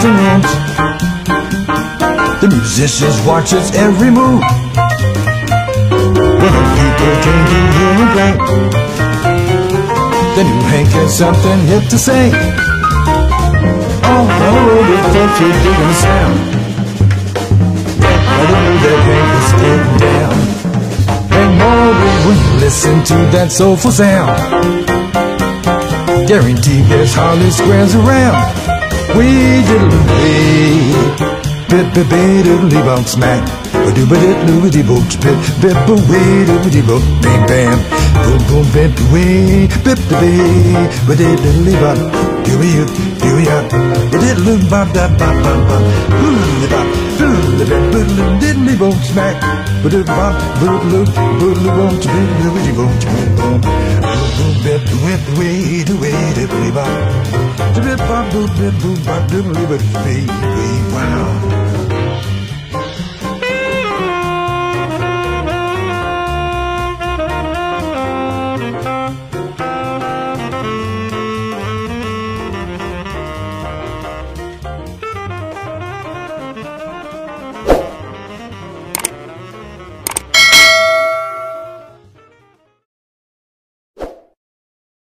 acting rooms. The musicians watch its every move. When the people came to hear him play, they knew Hank had something hip to say. All over the country digging the sound. Everybody knew that Hank was getting down. And more when you listen to that soulful sound, guaranteed there's hardly squares around. We diddle-dee, bip-bip-bee-diddle-dee-bump smack, ba-doo-ba-diddle-dee-boot, bip-bip-wee-diddle-dee-boot, bing-bam, boom-boom-bip-wee, bip-bip-bee, ba-diddle-dee-bop, do-we-you, do-we-up, ba-diddle-bop-da-bop-bop-bop, boodle-dee-bop, boodle-dee-bop, smack, ba-doo-bop, boodle-loop, boodle-boom, boom-boom, boom-boom, bip-bip-wee-diddle-dee-bop, bip-bop, boop-bip-boop-bop, diddle-dee-bop, wow.